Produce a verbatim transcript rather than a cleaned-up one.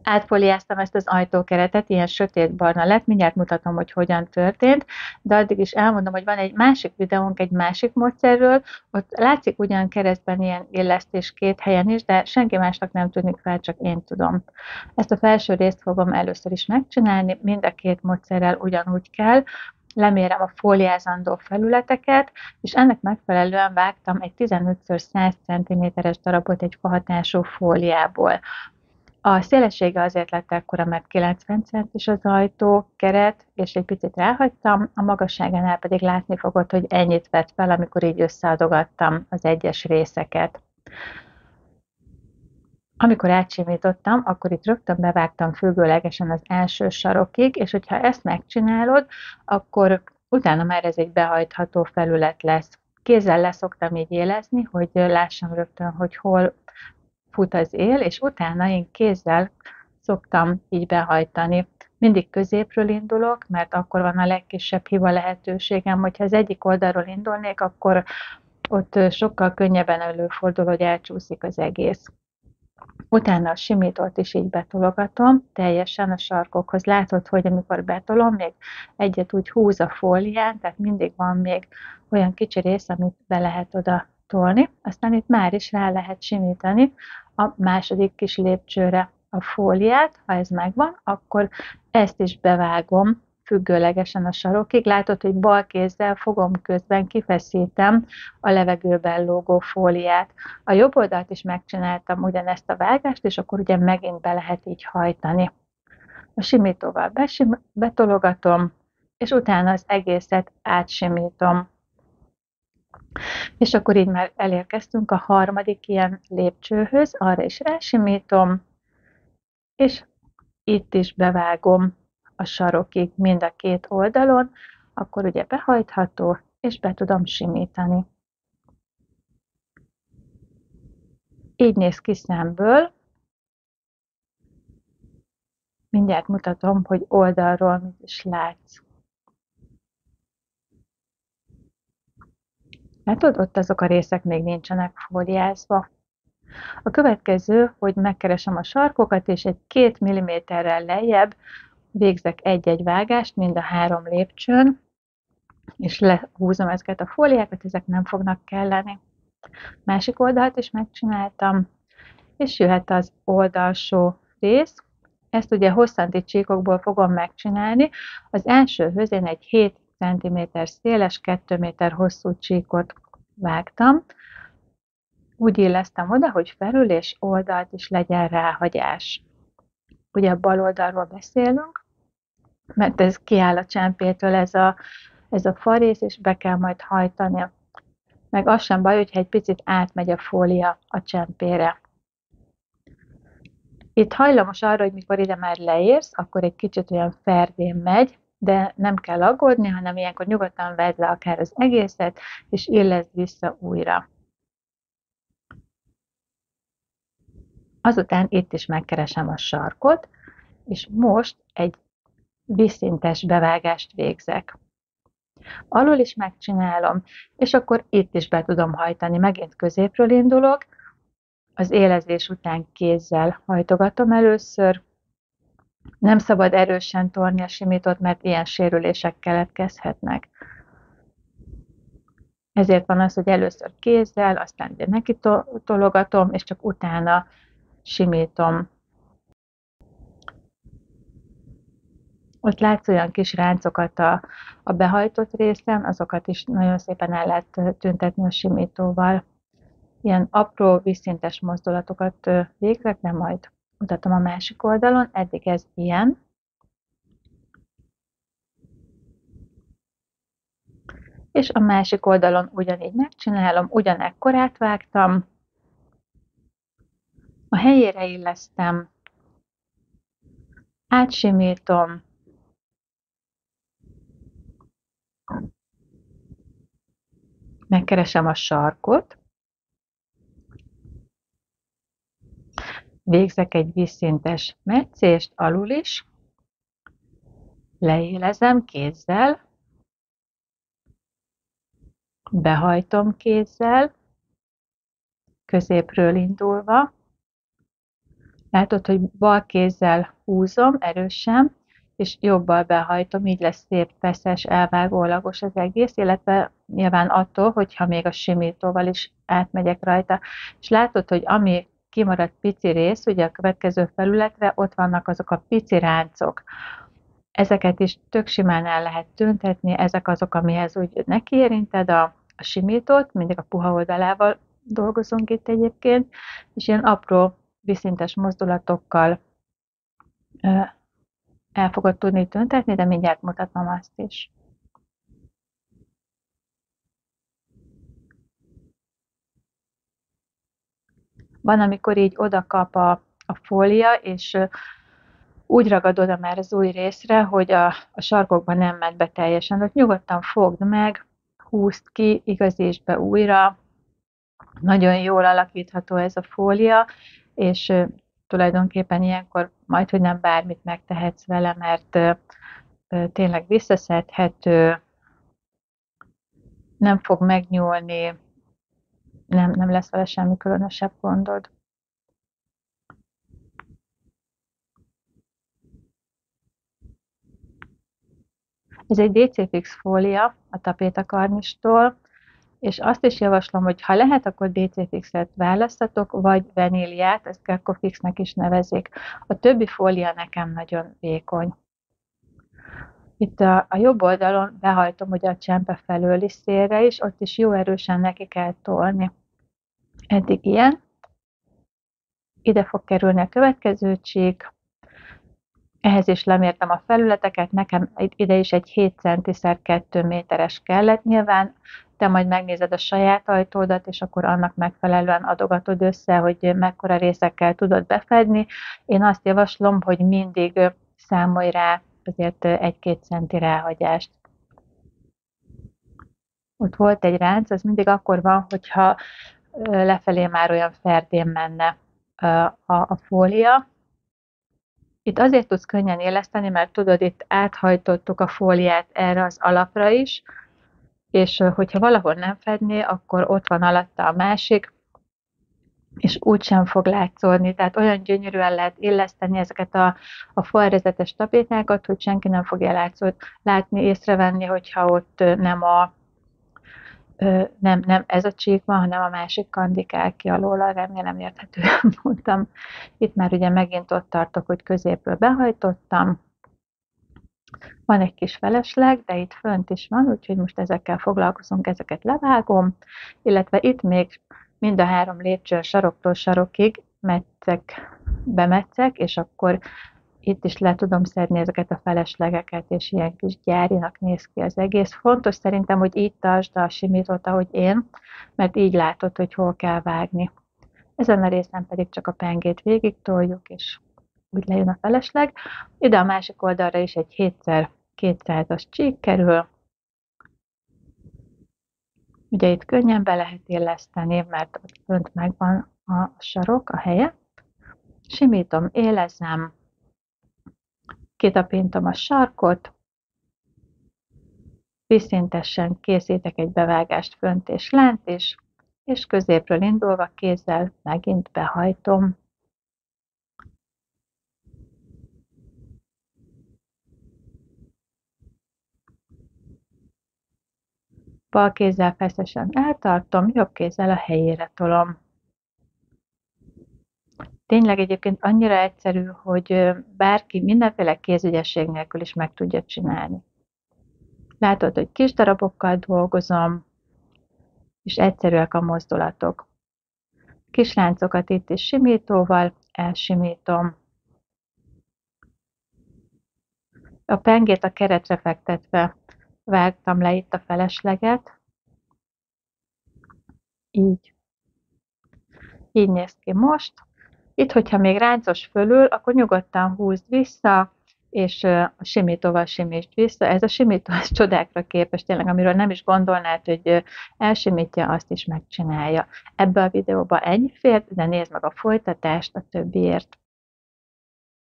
Átfóliáztam ezt az ajtókeretet, ilyen sötétbarna lett, mindjárt mutatom, hogy hogyan történt, de addig is elmondom, hogy van egy másik videónk egy másik módszerről, ott látszik ugyan keresztben ilyen illesztés két helyen is, de senki másnak nem tűnik fel, csak én tudom. Ezt a felső részt fogom először is megcsinálni, mind a két módszerrel ugyanúgy kell, lemérem a fóliázandó felületeket, és ennek megfelelően vágtam egy tizenöt száz centiméteres darabot egy fahatású fóliából. A szélessége azért lett ekkora, mert kilencven centis az ajtókeret, és egy picit ráhagytam, a magasságánál pedig látni fogod, hogy ennyit vett fel, amikor így összeadogattam az egyes részeket. Amikor átsimítottam, akkor itt rögtön bevágtam függőlegesen az első sarokig, és hogyha ezt megcsinálod, akkor utána már ez egy behajtható felület lesz. Kézzel leszoktam így élezni, hogy lássam rögtön, hogy hol fut az él, és utána én kézzel szoktam így behajtani. Mindig középről indulok, mert akkor van a legkisebb hiba lehetőségem, hogyha az egyik oldalról indulnék, akkor ott sokkal könnyebben előfordul, hogy elcsúszik az egész. Utána a simítót is így betologatom, teljesen a sarkokhoz. Látod, hogy amikor betolom, még egyet úgy húz a fólián, tehát mindig van még olyan kicsi rész, amit be lehet oda tolni. Aztán itt már is rá lehet simítani a második kis lépcsőre a fóliát. Ha ez megvan, akkor ezt is bevágom függőlegesen a sarokig. Látod, hogy bal kézzel fogom közben, kifeszítem a levegőben lógó fóliát. A jobb oldalt is megcsináltam ugyanezt a vágást, és akkor ugye megint be lehet így hajtani. A simítóval besim, betologatom, és utána az egészet átsimítom. És akkor így már elérkeztünk a harmadik ilyen lépcsőhöz, arra is rásimítom, és itt is bevágom a sarokig mind a két oldalon, akkor ugye behajtható, és be tudom simítani. Így néz ki szemből. Mindjárt mutatom, hogy oldalról mit is látsz. Látod, ott azok a részek még nincsenek fóliázva. A következő, hogy megkeresem a sarkokat, és egy két milliméterrel lejjebb végzek egy-egy vágást mind a három lépcsőn, és lehúzom ezeket a fóliákat, ezek nem fognak kelleni. Másik oldalt is megcsináltam, és jöhet az oldalsó rész. Ezt ugye hosszanti csíkokból fogom megcsinálni. Az elsőhöz én egy hét centiméter széles, két méter hosszú csíkot vágtam. Úgy illesztem oda, hogy felül és oldalt is legyen ráhagyás. Ugye a bal oldalról beszélünk, mert ez kiáll a csámpétől ez a, ez a farész, és be kell majd hajtani. Meg az sem baj, hogyha egy picit átmegy a fólia a csámpére. Itt hajlamos arra, hogy mikor ide már leérsz, akkor egy kicsit olyan ferdén megy, de nem kell aggódni, hanem ilyenkor nyugodtan vedd le akár az egészet, és illeszd vissza újra. Azután itt is megkeresem a sarkot, és most egy vízszintes bevágást végzek. Alul is megcsinálom, és akkor itt is be tudom hajtani. Megint középről indulok, az élezés után kézzel hajtogatom először. Nem szabad erősen torni a simítót, mert ilyen sérülések keletkezhetnek. Ezért van az, hogy először kézzel, aztán ugye neki tologatom, és csak utána simítom. Ott látsz olyan kis ráncokat a, a behajtott részen, azokat is nagyon szépen el lehet tüntetni a simítóval. Ilyen apró, vízszintes mozdulatokat végzek, de majd mutatom a másik oldalon. Eddig ez ilyen. És a másik oldalon ugyanígy megcsinálom, ugyanekkorát vágtam, a helyére illesztem, átsimítom, megkeresem a sarkot, végzek egy vízszintes metszést alul is, leélezem kézzel, behajtom kézzel, középről indulva, Látod, hogy bal kézzel húzom erősen, és jobbal behajtom, így lesz szép, feszes, elvágólagos az egész, illetve nyilván attól, hogyha még a simítóval is átmegyek rajta. És látod, hogy ami kimaradt pici rész, ugye a következő felületre, ott vannak azok a pici ráncok. Ezeket is tök simán el lehet tüntetni, ezek azok, amihez úgy nekiérinted a, a simítót, mindig a puha oldalával dolgozunk itt egyébként, és ilyen apró vízszintes mozdulatokkal el fogod tudni tüntetni, de mindjárt mutatom azt is. Van, amikor így odakap a, a fólia, és úgy ragad oda már az új részre, hogy a, a sarkokban nem ment be teljesen. Ott nyugodtan fogd meg, húzd ki, igazítsd be újra. Nagyon jól alakítható ez a fólia, és tulajdonképpen ilyenkor majdhogy nem bármit megtehetsz vele, mert tényleg visszaszedhető, nem fog megnyúlni, nem, nem lesz vele semmi különösebb gondod. Ez egy dé cé Fix fólia a tapétakarnistól, és azt is javaslom, hogy ha lehet, akkor dé cé Fixet választatok, vagy vaníliát, ezt Gecko Fixnek is nevezik. A többi fólia nekem nagyon vékony. Itt a, a jobb oldalon behajtom ugye a csempe felőli szélre is, ott is jó erősen neki kell tolni. Eddig ilyen. Ide fog kerülni a következő csík. Ehhez is lemértem a felületeket, nekem ide is egy hét centiszer kettő méteres kellett. Nyilván te majd megnézed a saját ajtódat, és akkor annak megfelelően adogatod össze, hogy mekkora részekkel tudod befedni. Én azt javaslom, hogy mindig számolj rá azért egy-két centi ráhagyást. Ott volt egy ránc, az mindig akkor van, hogyha lefelé már olyan ferdén menne a, a fólia. Itt azért tudsz könnyen éleszteni, mert tudod, itt áthajtottuk a fóliát erre az alapra is, és hogyha valahol nem fedné, akkor ott van alatta a másik, és úgysem fog látszódni. Tehát olyan gyönyörűen lehet illeszteni ezeket a, a falrezetes tapétákat, hogy senki nem fogja látszód, látni, észrevenni, hogyha ott nem a nem, nem ez a csík van, hanem a másik kandikál ki alól, remélem érthetően mondtam. Itt már ugye megint ott tartok, hogy középről behajtottam. Van egy kis felesleg, de itt fönt is van, úgyhogy most ezekkel foglalkozunk, ezeket levágom, illetve itt még mind a három lépcsőn saroktól sarokig metszek, bemetszek, és akkor itt is le tudom szedni ezeket a feleslegeket, és ilyen kis gyárinak néz ki az egész. Fontos szerintem, hogy így tartsd a simítót, ahogy én, mert így látod, hogy hol kell vágni. Ezen a részen pedig csak a pengét végig toljuk, és úgy lejön a felesleg. Ide a másik oldalra is egy hétszer kétszázas csík kerül. Ugye itt könnyen be lehet illeszteni, mert ott fönt megvan a sarok, a helye. Simítom, élezem, kitapintom a sarkot, vízszintesen készítek egy bevágást fönt és lent is, és középről indulva kézzel megint behajtom. Bal kézzel feszesen eltartom, jobb kézzel a helyére tolom. Tényleg egyébként annyira egyszerű, hogy bárki mindenféle kézügyesség nélkül is meg tudja csinálni. Látod, hogy kis darabokkal dolgozom, és egyszerűek a mozdulatok. Kis láncokat itt is simítóval elsimítom. A pengét a keretre fektetve vágtam le itt a felesleget. Így. Így néz ki most. Itt, hogyha még ráncos fölül, akkor nyugodtan húzd vissza, és a simítóval simítsd vissza. Ez a simító az csodákra képes, tényleg, amiről nem is gondolnád, hogy elsimítja, azt is megcsinálja. Ebbe a videóba ennyi fért, de nézd meg a folytatást a többiért.